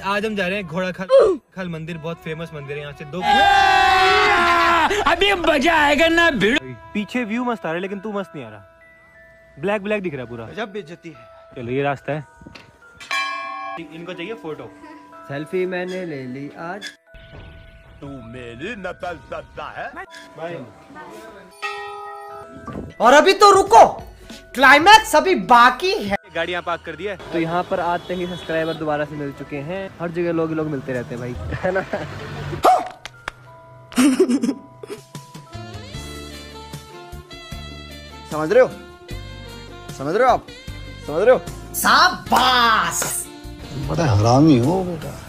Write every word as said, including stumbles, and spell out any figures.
आज हम जा रहे हैं घोड़ा खाल खाल मंदिर, बहुत फेमस मंदिर है यहाँ से। दो अभी मजा आएगा ना भिड़। पीछे व्यू मस्त आ रहा है लेकिन तू मस्त नहीं आ रहा, ब्लैक ब्लैक दिख रहा है पूरा। जब बेइज्जती है। चलो ये रास्ता है, इनको चाहिए फोटो। सेल्फी मैंने ले ली आज। तू मेरी नकल करता है भाई। और अभी तो रुको, क्लाइमैक्स अभी बाकी है। गाड़ी यहाँ पार्क कर दिया है। तो यहाँ पर आते ही सब्सक्राइबर दोबारा से मिल चुके हैं। हर जगह लोग लोग मिलते रहते हैं भाई, है ना। समझ रहे हो, समझ रहे हो आप, समझ रहे हो। शाबाश, बड़ा हरामी हो बेटा।